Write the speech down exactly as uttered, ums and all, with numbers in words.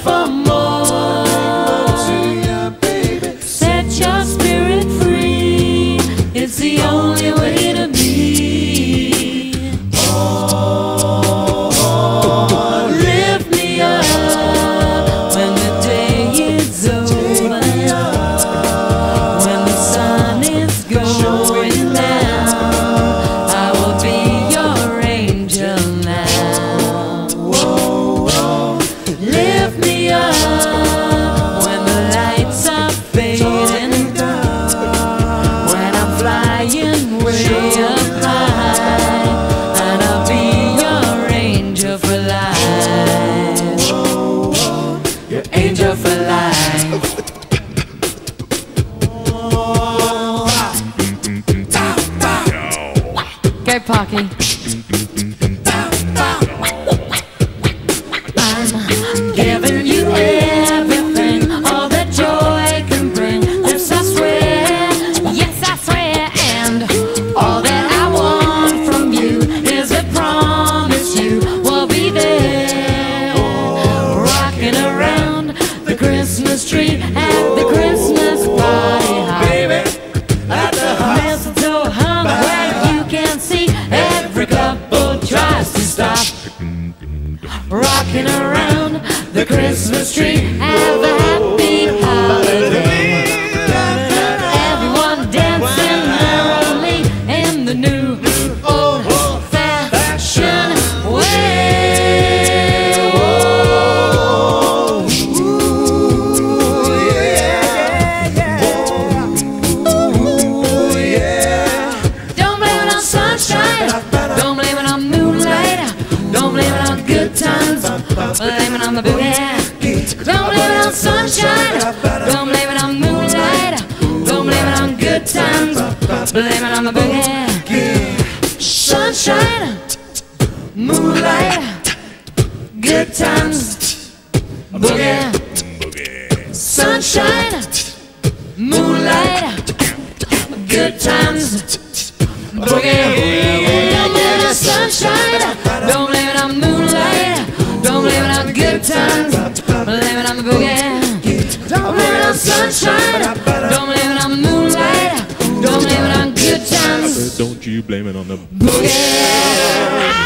for more. Set your spirit free. It's the only way to be. Oh, lift me up when the day is over, when the sun is going down. I will be your angel now. Lift me up when the lights are fading, when I'm flying way up high, and I'll be your angel for life. Your angel for life. Go Parky. I'm giving you everything, all that joy can bring. This I swear, yes I swear, and all that I want from you is a promise you will be there, rocking around the Christmas tree at the Christmas party hop. Mistletoe hung where you can see every couple tries to stop, rocking around the Christmas tree. Have a happy holiday. Everyone dancing merrily in the new old-fashioned way. Ooh, yeah, Ooh, yeah. Don't blame it on sunshine, don't blame it on moonlight, don't blame it on good times, blame it on the boogie. Don't blame it on sunshine, don't blame it on moonlight, don't blame it on good times, blame it on the boogie. Sunshine, moonlight, good times, boogie. Sunshine, moonlight, good times, boogie. Don't blame it on sunshine, don't blame it on moonlight, don't blame it on good times, blame it on the boogie. Don't blame it on sunshine, don't blame it on moonlight, don't blame it on good times, Don't you blame it on the boogie.